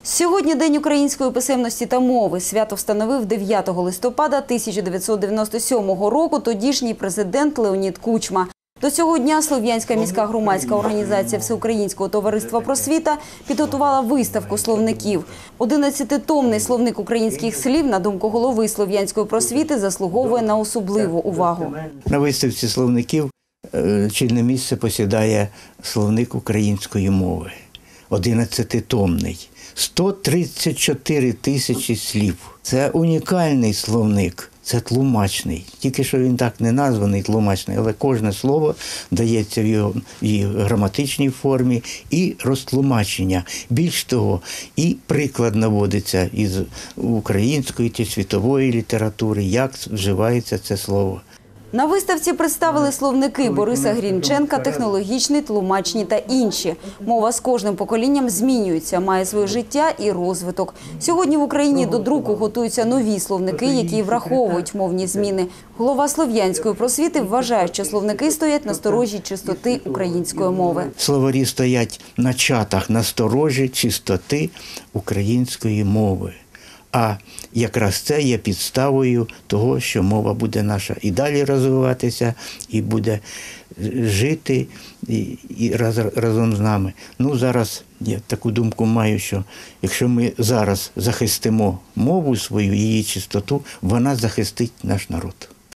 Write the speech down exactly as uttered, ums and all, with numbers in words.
Сьогодні День української писемності та мови. Свято встановив дев'ятого листопада тисяча дев'ятсот дев'яносто сьомого року тодішній президент Леонід Кучма. До цього дня Слов'янська міська громадська організація Всеукраїнського товариства просвіта підготувала виставку словників. одинадцятитомний словник українських слів, на думку голови Слов'янської просвіти, заслуговує на особливу увагу. На виставці словників чільне місце посідає словник української мови. одинадцятитомний. сто тридцять чотири тисячі слів. Це унікальний словник, це тлумачний. Тільки що він так не названий тлумачний, але кожне слово дається в його, в її граматичній формі і розтлумачення. Більш того, і приклад наводиться із української чи світової літератури, як вживається це слово. На виставці представили словники Бориса Грінченка, технологічні, тлумачні та інші. Мова з кожним поколінням змінюється, має своє життя і розвиток. Сьогодні в Україні до друку готуються нові словники, які враховують мовні зміни. Голова Слов'янської просвіти вважає, що словники стоять на сторожі чистоти української мови. Словарі стоять на чатах на сторожі чистоти української мови. А якраз це є підставою того, що мова буде наша і далі розвиватися, і буде жити і, і раз, разом з нами. Ну, зараз я таку думку маю, що якщо ми зараз захистимо мову свою, її чистоту, вона захистить наш народ.